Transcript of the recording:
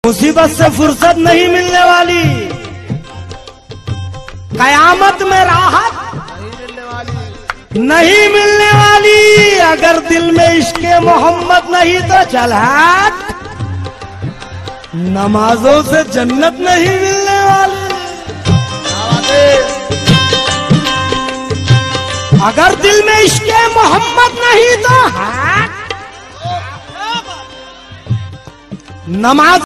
मुसीबत से फुर्सत नहीं मिलने वाली, कयामत में राहत नहीं मिलने वाली। अगर दिल में इश्क़े मोहम्मद नहीं तो चल हाथ, नमाजों से जन्नत नहीं मिलने वाली। अगर दिल में इश्क़े मोहम्मद नहीं तो हाथ, नमाज